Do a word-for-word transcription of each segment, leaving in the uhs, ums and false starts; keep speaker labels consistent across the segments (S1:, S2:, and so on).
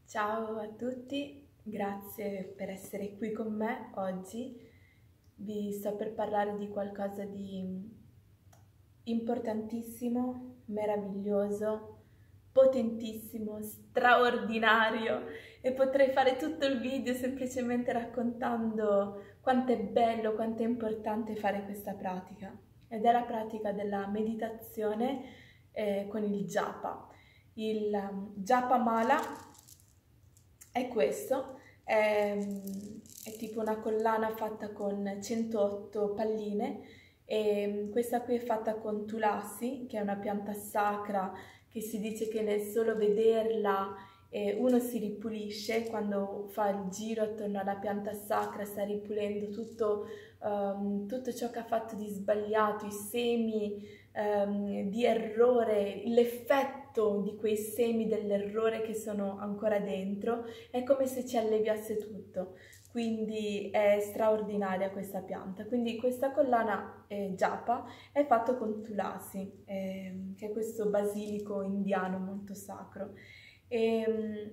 S1: Ciao a tutti, grazie per essere qui con me oggi. Vi sto per parlare di qualcosa di importantissimo, meraviglioso, potentissimo, straordinario e potrei fare tutto il video semplicemente raccontando quanto è bello, quanto è importante fare questa pratica. Ed è la pratica della meditazione eh, con il japa. Il um, japa mala è questo, è, è tipo una collana fatta con centootto palline e questa qui è fatta con tulasi, che è una pianta sacra che si dice che nel solo vederla eh, uno si ripulisce. Quando fa il giro attorno alla pianta sacra sta ripulendo tutto, um, tutto ciò che ha fatto di sbagliato, i semi um, di errore, l'effetto di quei semi dell'errore che sono ancora dentro. È come se ci alleviasse tutto, quindi è straordinaria questa pianta. Quindi questa collana eh, japa è fatta con tulasi, eh, che è questo basilico indiano molto sacro. E,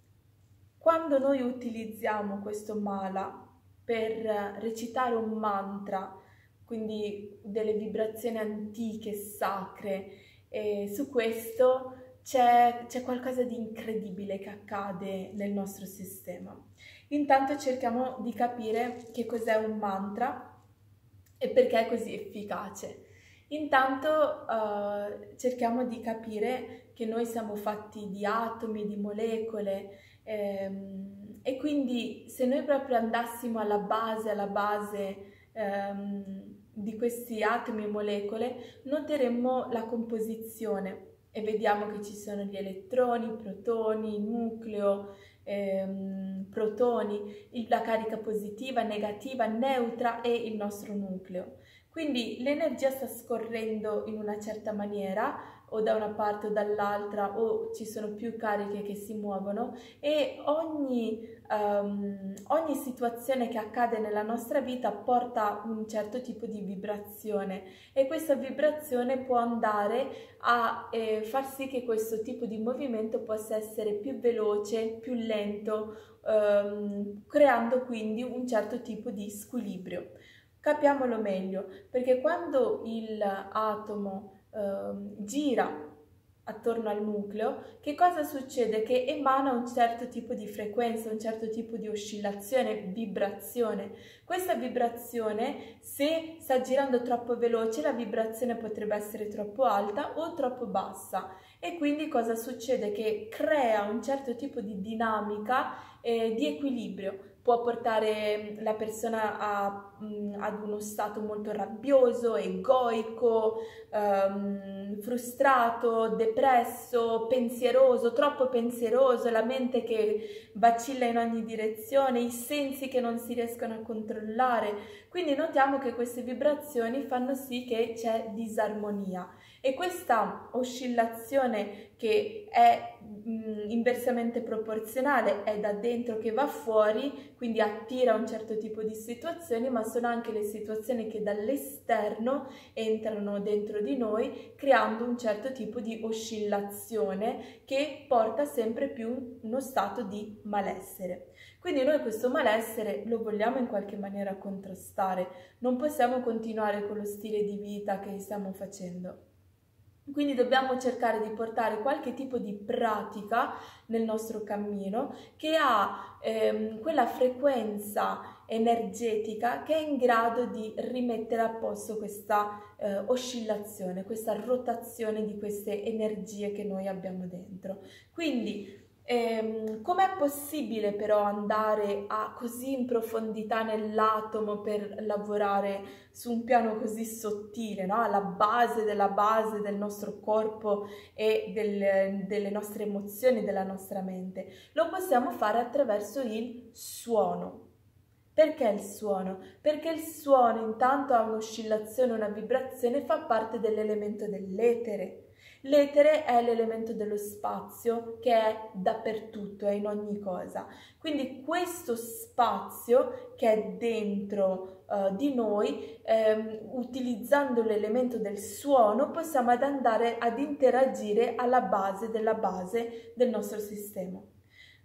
S1: quando noi utilizziamo questo mala per recitare un mantra, quindi delle vibrazioni antiche, sacre, e su questo c'è qualcosa di incredibile che accade nel nostro sistema. Intanto cerchiamo di capire che cos'è un mantra e perché è così efficace. Intanto uh, cerchiamo di capire che noi siamo fatti di atomi, di molecole, ehm, e quindi se noi proprio andassimo alla base, alla base ehm, di questi atomi e molecole, noteremmo la composizione e vediamo che ci sono gli elettroni, protoni, nucleo, ehm, protoni, la carica positiva, negativa, neutra e il nostro nucleo. Quindi l'energia sta scorrendo in una certa maniera, o da una parte o dall'altra, o ci sono più cariche che si muovono, e ogni, um, ogni situazione che accade nella nostra vita porta un certo tipo di vibrazione, e questa vibrazione può andare a eh, far sì che questo tipo di movimento possa essere più veloce, più lento, um, creando quindi un certo tipo di squilibrio. Capiamolo meglio, perché quando il atomo eh, gira attorno al nucleo, che cosa succede? Che emana un certo tipo di frequenza, un certo tipo di oscillazione, vibrazione. Questa vibrazione, se sta girando troppo veloce, la vibrazione potrebbe essere troppo alta o troppo bassa, e quindi cosa succede? Che crea un certo tipo di dinamica eh, di equilibrio. Può portare la persona a, mh, ad uno stato molto rabbioso, egoico, um, frustrato, depresso, pensieroso, troppo pensieroso, la mente che vacilla in ogni direzione, i sensi che non si riescono a controllare. Quindi notiamo che queste vibrazioni fanno sì che c'è disarmonia, e questa oscillazione, che è mh, inversamente proporzionale, è da dentro che va fuori, quindi attira un certo tipo di situazioni, ma sono anche le situazioni che dall'esterno entrano dentro di noi, creando un certo tipo di oscillazione che porta sempre più uno stato di malessere. Quindi noi questo malessere lo vogliamo in qualche maniera contrastare, non possiamo continuare con lo stile di vita che stiamo facendo. Quindi dobbiamo cercare di portare qualche tipo di pratica nel nostro cammino che ha ehm, quella frequenza energetica che è in grado di rimettere a posto questa eh, oscillazione, questa rotazione di queste energie che noi abbiamo dentro. Quindi Ehm, com'è possibile però andare a così in profondità nell'atomo per lavorare su un piano così sottile, no? Alla base della base del nostro corpo e del, delle nostre emozioni, della nostra mente? Lo possiamo fare attraverso il suono. Perché il suono? Perché il suono intanto ha un'oscillazione, una vibrazione, fa parte dell'elemento dell'etere. L'etere è l'elemento dello spazio che è dappertutto, è in ogni cosa. Quindi questo spazio che è dentro uh, di noi, ehm, utilizzando l'elemento del suono, possiamo ad andare ad interagire alla base della base del nostro sistema.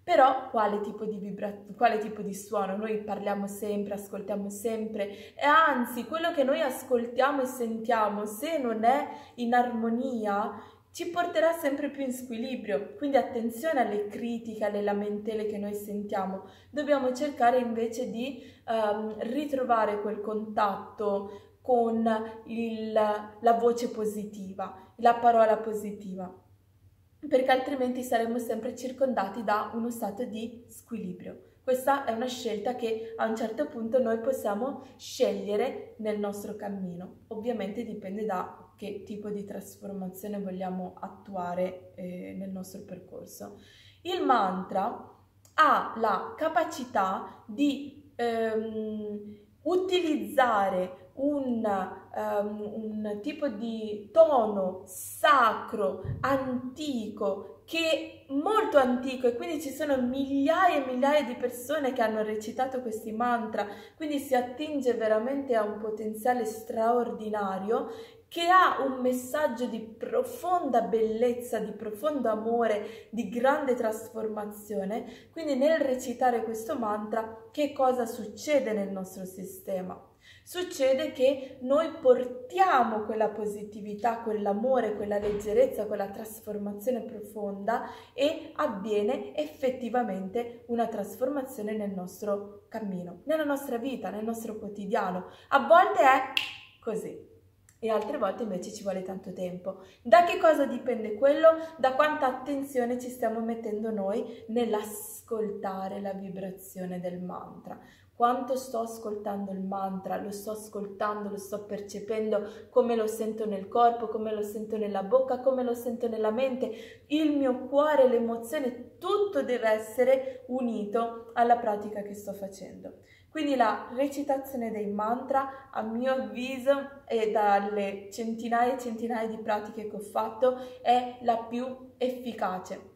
S1: Però quale tipo di vibra- quale tipo di suono? Noi parliamo sempre, ascoltiamo sempre, e anzi quello che noi ascoltiamo e sentiamo, se non è in armonia, ci porterà sempre più in squilibrio. Quindi attenzione alle critiche, alle lamentele che noi sentiamo. Dobbiamo cercare invece di um, ritrovare quel contatto con il, la voce positiva, la parola positiva, perché altrimenti saremo sempre circondati da uno stato di squilibrio. Questa è una scelta che a un certo punto noi possiamo scegliere nel nostro cammino. Ovviamente dipende da che tipo di trasformazione vogliamo attuare eh, nel nostro percorso. Il mantra ha la capacità di ehm, utilizzare un, um, un tipo di tono sacro, antico, che è molto antico, e quindi ci sono migliaia e migliaia di persone che hanno recitato questi mantra, quindi si attinge veramente a un potenziale straordinario, che ha un messaggio di profonda bellezza, di profondo amore, di grande trasformazione. Quindi nel recitare questo mantra, che cosa succede nel nostro sistema? Succede che noi portiamo quella positività, quell'amore, quella leggerezza, quella trasformazione profonda, e avviene effettivamente una trasformazione nel nostro cammino, nella nostra vita, nel nostro quotidiano. A volte è così e altre volte invece ci vuole tanto tempo. Da che cosa dipende quello? Da quanta attenzione ci stiamo mettendo noi nell'ascoltare la vibrazione del mantra. Quanto sto ascoltando il mantra, lo sto ascoltando, lo sto percependo, come lo sento nel corpo, come lo sento nella bocca, come lo sento nella mente, il mio cuore, l'emozione, tutto deve essere unito alla pratica che sto facendo. Quindi la recitazione dei mantra, a mio avviso, e dalle centinaia e centinaia di pratiche che ho fatto, è la più efficace.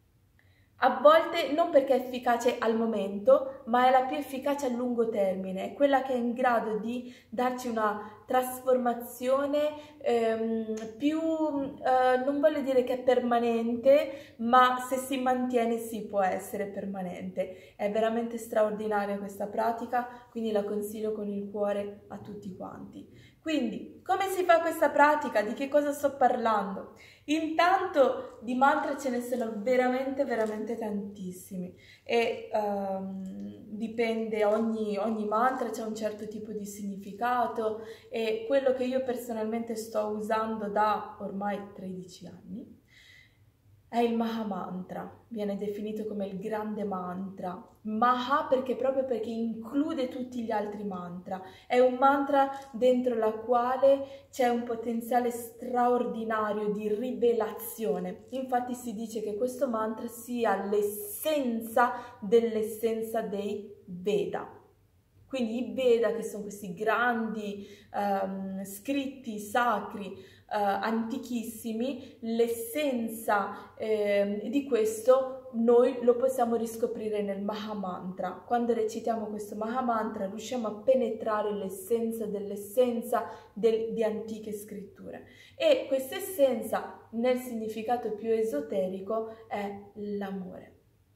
S1: A volte non perché è efficace al momento, ma è la più efficace a lungo termine, è quella che è in grado di darci una trasformazione ehm, più, eh, non voglio dire che è permanente, ma se si mantiene sì, può essere permanente. È veramente straordinaria questa pratica, quindi la consiglio con il cuore a tutti quanti. Quindi, come si fa questa pratica? Di che cosa sto parlando? Intanto di mantra ce ne sono veramente, veramente tantissimi, e um, dipende, ogni, ogni mantra c'è un certo tipo di significato, e quello che io personalmente sto usando da ormai tredici anni è il Maha Mantra, viene definito come il grande mantra. Maha perché proprio perché include tutti gli altri mantra, è un mantra dentro la quale c'è un potenziale straordinario di rivelazione. Infatti si dice che questo mantra sia l'essenza dell'essenza dei Veda. Quindi i Veda, che sono questi grandi um, scritti sacri, Uh, antichissimi, l'essenza eh, di questo noi lo possiamo riscoprire nel Maha Mantra. Quando recitiamo questo Maha Mantra riusciamo a penetrare l'essenza dell'essenza del, di antiche scritture, e questa essenza nel significato più esoterico è l'amore.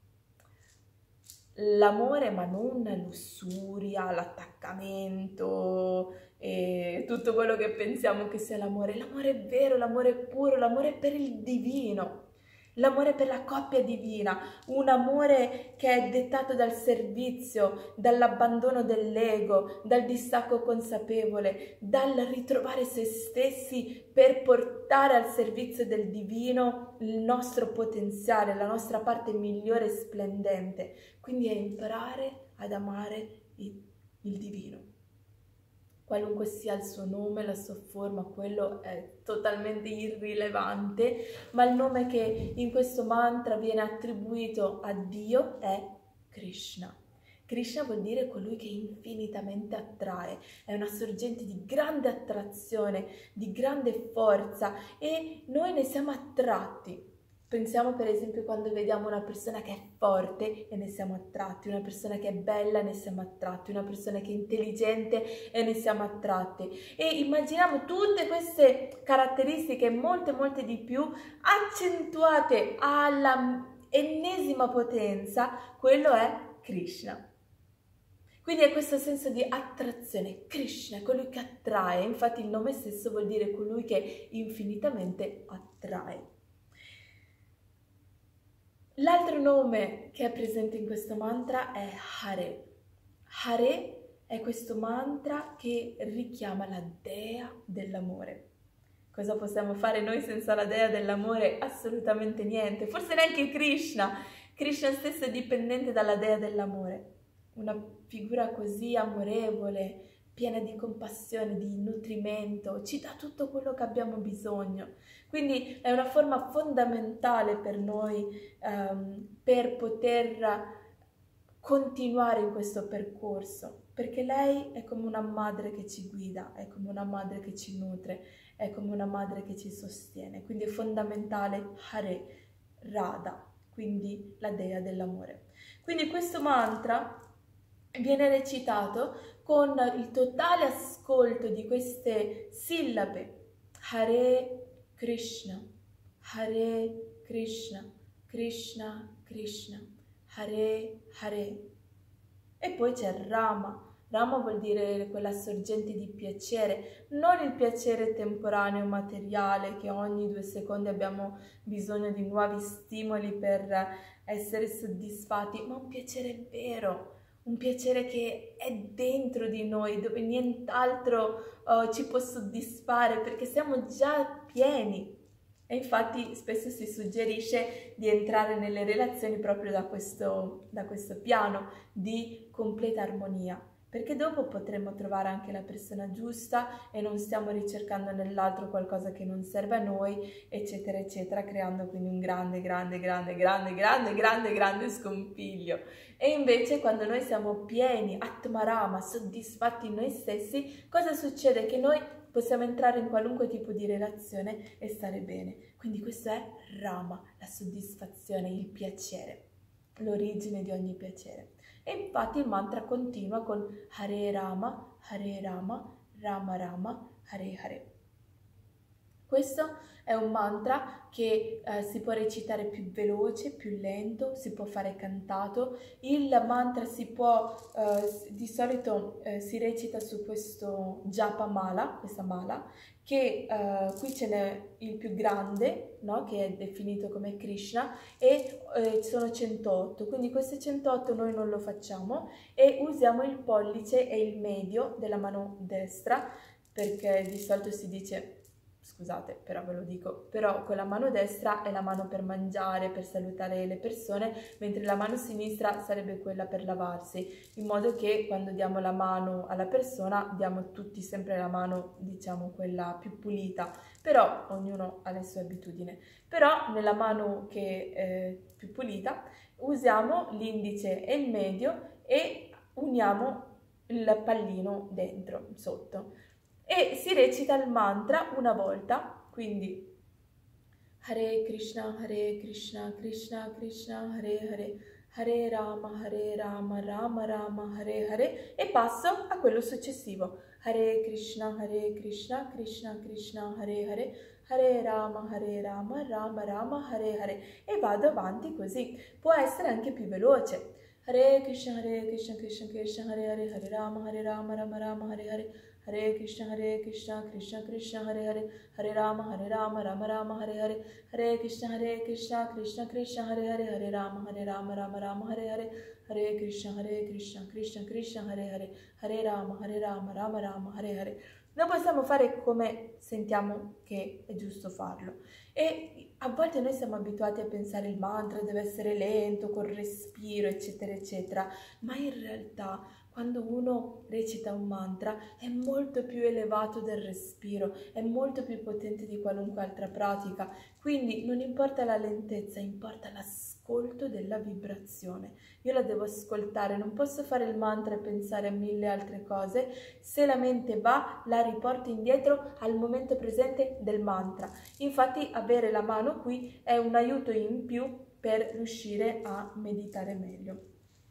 S1: L'amore, ma non la lussuria, l'attaccamento e tutto quello che pensiamo che sia l'amore. L'amore è vero, l'amore è puro, l'amore è per il divino, l'amore per la coppia divina, un amore che è dettato dal servizio, dall'abbandono dell'ego, dal distacco consapevole, dal ritrovare se stessi per portare al servizio del divino il nostro potenziale, la nostra parte migliore e splendente. Quindi è imparare ad amare il, il divino. Qualunque sia il suo nome, la sua forma, quello è totalmente irrilevante, ma il nome che in questo mantra viene attribuito a Dio è Krishna. Krishna vuol dire colui che infinitamente attrae, è una sorgente di grande attrazione, di grande forza, e noi ne siamo attratti. Pensiamo per esempio quando vediamo una persona che è forte e ne siamo attratti, una persona che è bella e ne siamo attratti, una persona che è intelligente e ne siamo attratti. E immaginiamo tutte queste caratteristiche, molte molte di più, accentuate alla ennesima potenza, quello è Krishna. Quindi è questo senso di attrazione. Krishna è colui che attrae, infatti il nome stesso vuol dire colui che infinitamente attrae. L'altro nome che è presente in questo mantra è Hare. Hare è questo mantra che richiama la dea dell'amore. Cosa possiamo fare noi senza la dea dell'amore? Assolutamente niente, forse neanche Krishna. Krishna stesso è dipendente dalla dea dell'amore. Una figura così amorevole, piena di compassione, di nutrimento, ci dà tutto quello che abbiamo bisogno. Quindi è una forma fondamentale per noi um, per poter continuare in questo percorso, perché lei è come una madre che ci guida, è come una madre che ci nutre, è come una madre che ci sostiene. Quindi è fondamentale Hare, Radha, quindi la dea dell'amore. Quindi questo mantra viene recitato con il totale ascolto di queste sillabe. Hare Krishna, Hare Krishna, Krishna Krishna, Hare Hare. E poi c'è Rama. Rama vuol dire quella sorgente di piacere, non il piacere temporaneo materiale che ogni due secondi abbiamo bisogno di nuovi stimoli per essere soddisfatti, ma un piacere vero. Un piacere che è dentro di noi, dove nient'altro uh, ci può soddisfare, perché siamo già pieni. E infatti spesso si suggerisce di entrare nelle relazioni proprio da questo, da questo piano di completa armonia, perché dopo potremo trovare anche la persona giusta e non stiamo ricercando nell'altro qualcosa che non serve a noi, eccetera, eccetera, creando quindi un grande, grande, grande, grande, grande, grande, grande scompiglio. E invece quando noi siamo pieni, Atmarama, soddisfatti in noi stessi, cosa succede? Che noi possiamo entrare in qualunque tipo di relazione e stare bene. Quindi questo è Rama, la soddisfazione, il piacere, l'origine di ogni piacere. E infatti il mantra continua con Hare Rama, Hare Rama, Rama Rama, Hare Hare. Questo è un mantra che eh, si può recitare più veloce, più lento, si può fare cantato. Il mantra si può, eh, di solito eh, si recita su questo japa mala, questa mala, che eh, qui ce n'è il più grande, no? Che è definito come Krishna, e eh, sono centootto, quindi queste centootto noi non lo facciamo e usiamo il pollice e il medio della mano destra, perché di solito si dice... Scusate, però ve lo dico, però con la mano destra è la mano per mangiare, per salutare le persone, mentre la mano sinistra sarebbe quella per lavarsi, in modo che quando diamo la mano alla persona diamo tutti sempre la mano, diciamo, quella più pulita, però ognuno ha le sue abitudini. Però nella mano che è più pulita usiamo l'indice e il medio e uniamo il pallino dentro, sotto. E si recita il mantra una volta, quindi Hare Krishna, Hare Krishna, Krishna Krishna, Hare Hare, Hare Rama, Hare Rama, Rama Rama, Hare Hare, e passo a quello successivo. Hare Krishna, Hare Krishna, Krishna Krishna, Hare Hare, Hare Rama, Hare Rama, Rama Rama, Hare Hare, e vado avanti così. Può essere anche più veloce. Hare Krishna, Hare Krishna, Krishna Krishna, Hare Hare, Hare Rama, Hare Rama, Rama Rama, Hare Hare, Hare Krishna, Hare Krishna, Krishna Krishna, Hare Hare, Hare Rama, Hare Rama, Rama Rama, Hare Hare, Hare Krishna, Hare Krishna, Krishna Krishna, Hare Hare, Hare Rama, Hare Rama, Rama Rama, Hare Hare, Hare Krishna, Hare Krishna, Krishna Krishna, Hare Hare, Hare Rama, Hare Rama, Rama Rama, Hare Hare. Lo possiamo fare come sentiamo che è giusto farlo. E a volte noi siamo abituati a pensare il mantra deve essere lento, col respiro, eccetera, eccetera, ma in realtà quando uno recita un mantra è molto più elevato del respiro, è molto più potente di qualunque altra pratica, quindi non importa la lentezza, importa l'ascolto della vibrazione. Io la devo ascoltare, non posso fare il mantra e pensare a mille altre cose. Se la mente va, la riporto indietro al momento presente del mantra. Infatti avere la mano qui è un aiuto in più per riuscire a meditare meglio.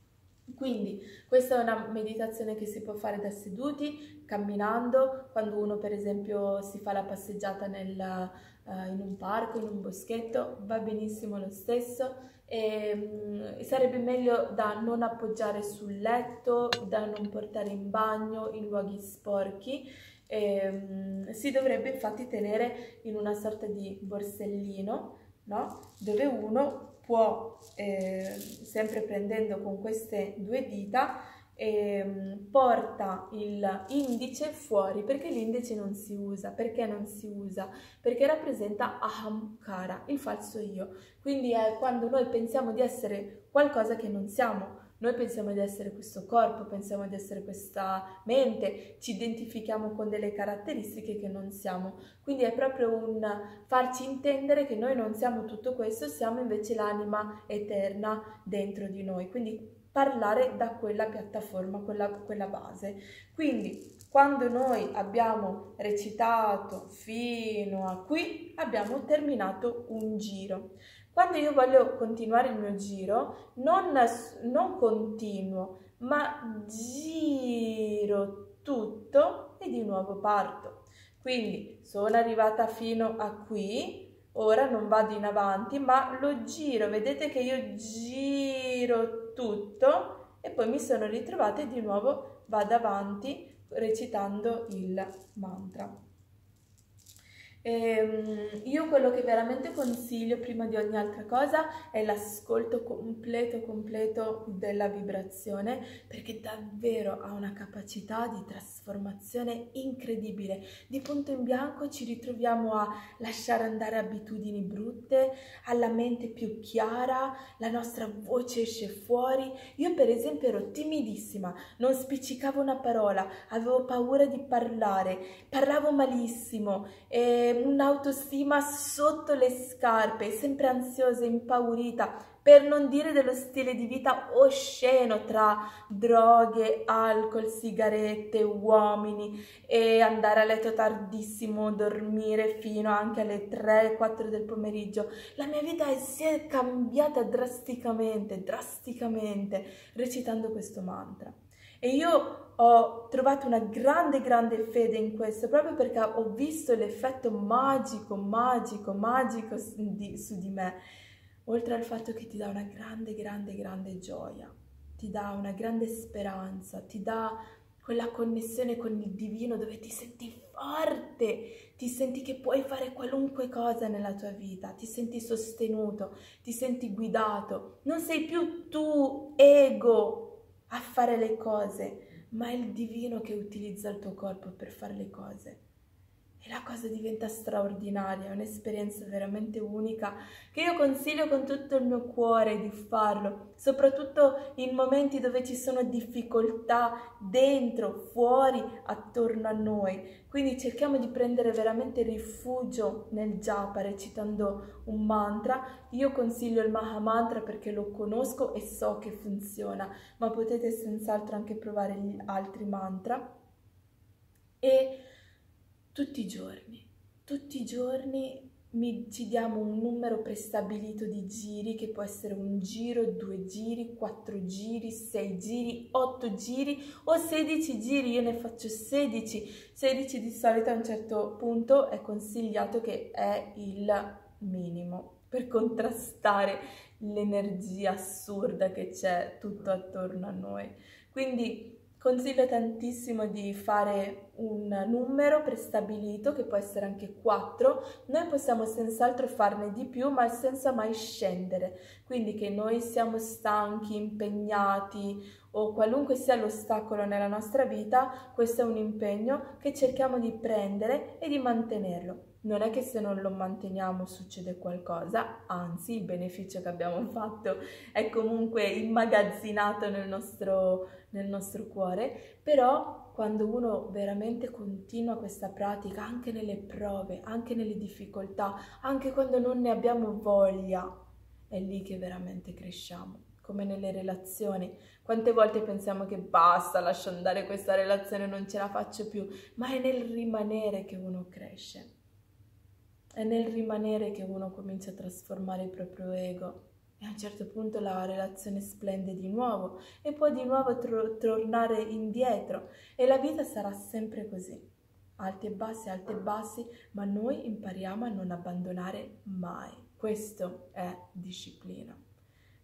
S1: Quindi questa è una meditazione che si può fare da seduti, camminando, quando uno per esempio si fa la passeggiata nel, uh, in un parco, in un boschetto, va benissimo lo stesso. E, sarebbe meglio da non appoggiare sul letto, da non portare in bagno in luoghi sporchi. E, si dovrebbe infatti tenere in una sorta di borsellino, no? Dove uno può, eh, sempre prendendo con queste due dita, eh, porta l'indice fuori, perché l'indice non si usa. Perché non si usa? Perché rappresenta ahamkara, il falso io. Quindi è quando noi pensiamo di essere qualcosa che non siamo. Noi pensiamo di essere questo corpo, pensiamo di essere questa mente, ci identifichiamo con delle caratteristiche che non siamo. Quindi è proprio un farci intendere che noi non siamo tutto questo, siamo invece l'anima eterna dentro di noi. Quindi parlare da quella piattaforma, quella, quella base. Quindi quando noi abbiamo recitato fino a qui, abbiamo terminato un giro. Quando io voglio continuare il mio giro, non, non continuo, ma giro tutto e di nuovo parto. Quindi sono arrivata fino a qui, ora non vado in avanti, ma lo giro. Vedete che io giro tutto e poi mi sono ritrovata e di nuovo vado avanti recitando il mantra. E io quello che veramente consiglio prima di ogni altra cosa è l'ascolto completo completo della vibrazione, perché davvero ha una capacità di trasformazione incredibile. Di punto in bianco ci ritroviamo a lasciare andare abitudini brutte, alla mente più chiara, la nostra voce esce fuori. Io per esempio ero timidissima, non spiccicavo una parola, avevo paura di parlare, parlavo malissimo, e un'autostima sotto le scarpe, sempre ansiosa, impaurita, per non dire dello stile di vita osceno tra droghe, alcol, sigarette, uomini e andare a letto tardissimo, dormire fino anche alle tre quattro del pomeriggio. La mia vita si è cambiata drasticamente, drasticamente, recitando questo mantra. E io ho trovato una grande, grande fede in questo, proprio perché ho visto l'effetto magico, magico, magico di, su di me, oltre al fatto che ti dà una grande, grande, grande gioia, ti dà una grande speranza, ti dà quella connessione con il divino dove ti senti forte, ti senti che puoi fare qualunque cosa nella tua vita, ti senti sostenuto, ti senti guidato, non sei più tu, ego, a fare le cose, ma è il divino che utilizza il tuo corpo per fare le cose. E la cosa diventa straordinaria, è un'esperienza veramente unica che io consiglio con tutto il mio cuore di farlo, soprattutto in momenti dove ci sono difficoltà dentro, fuori, attorno a noi. Quindi cerchiamo di prendere veramente rifugio nel japa recitando un mantra. Io consiglio il Maha Mantra perché lo conosco e so che funziona, ma potete senz'altro anche provare gli altri mantra. E tutti i giorni, tutti i giorni mi, ci diamo un numero prestabilito di giri, che può essere un giro, due giri, quattro giri, sei giri, otto giri o sedici giri. Io ne faccio sedici. sedici di solito a un certo punto è consigliato, che è il minimo per contrastare l'energia assurda che c'è tutto attorno a noi. Quindi consiglio tantissimo di fare un numero prestabilito, che può essere anche quattro. Noi possiamo senz'altro farne di più, ma senza mai scendere. Quindi che noi siamo stanchi, impegnati o qualunque sia l'ostacolo nella nostra vita, questo è un impegno che cerchiamo di prendere e di mantenerlo. Non è che se non lo manteniamo succede qualcosa, anzi il beneficio che abbiamo fatto è comunque immagazzinato nel nostro, nel nostro cuore, però quando uno veramente continua questa pratica, anche nelle prove, anche nelle difficoltà, anche quando non ne abbiamo voglia, è lì che veramente cresciamo. Come nelle relazioni, quante volte pensiamo che basta, lascio andare questa relazione, non ce la faccio più, ma è nel rimanere che uno cresce. È nel rimanere che uno comincia a trasformare il proprio ego e a un certo punto la relazione splende di nuovo e può di nuovo tornare indietro, e la vita sarà sempre così, alti e bassi, alti e bassi, ma noi impariamo a non abbandonare mai. Questo è disciplina.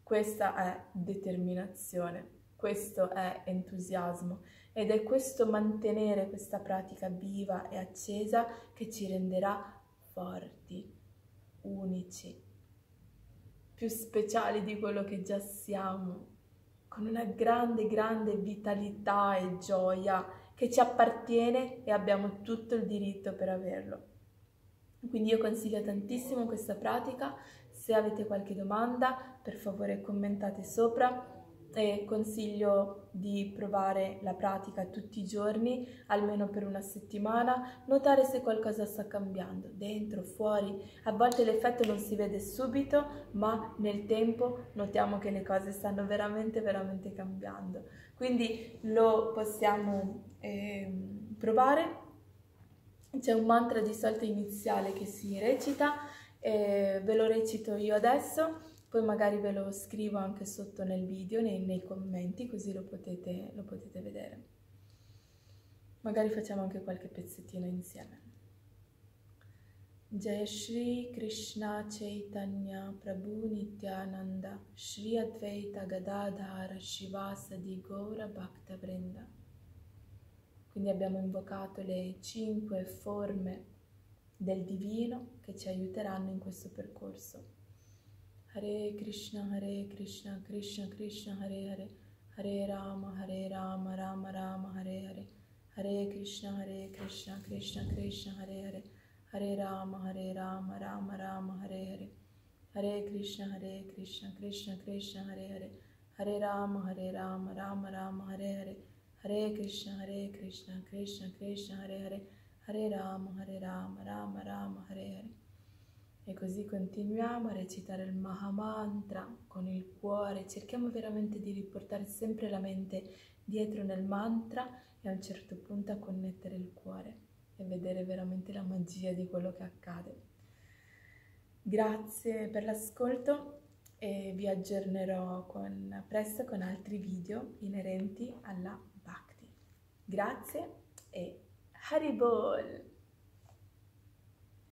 S1: Questa è determinazione, questo è entusiasmo ed è questo mantenere questa pratica viva e accesa che ci renderà forti, unici, più speciali di quello che già siamo, con una grande, grande vitalità e gioia che ci appartiene e abbiamo tutto il diritto per averlo. Quindi io consiglio tantissimo questa pratica. Se avete qualche domanda, per favore commentate sopra, e consiglio di provare la pratica tutti i giorni, almeno per una settimana, notare se qualcosa sta cambiando, dentro, fuori. A volte l'effetto non si vede subito, ma nel tempo notiamo che le cose stanno veramente, veramente cambiando. Quindi lo possiamo eh, provare. C'è un mantra di solito iniziale che si recita, eh, ve lo recito io adesso, poi magari ve lo scrivo anche sotto nel video, nei, nei commenti, così lo potete, lo potete vedere. Magari facciamo anche qualche pezzettino insieme. Jai Shri Krishna Chaitanya Prabhu Nityananda Shri Advaita Gadadhara Shivasadi Gaura Bhakta Vrinda. Quindi abbiamo invocato le cinque forme del divino che ci aiuteranno in questo percorso. Hare Krishna, Hare Krishna, Krishna Krishna, Hare Hare, Hare Rama, Hare Rama, Rama Rama, Hare Hare, Hare Krishna, Hare Krishna, Krishna Krishna, Hare Hare, Hare Rama, Hare Rama, Rama Rama, Hare Hare, Hare Krishna, Hare Krishna, Krishna Krishna, Hare Hare, Hare Rama, Hare Rama, Rama Rama, Hare Hare, Hare Krishna, Hare Krishna, Krishna Krishna, Hare Hare, Hare Rama, Hare Rama, Rama Rama, Hare Hare. E così continuiamo a recitare il Mahamantra con il cuore. Cerchiamo veramente di riportare sempre la mente dietro nel mantra e a un certo punto a connettere il cuore e vedere veramente la magia di quello che accade. Grazie per l'ascolto e vi aggiornerò con, presto con altri video inerenti alla Bhakti. Grazie e Haribol!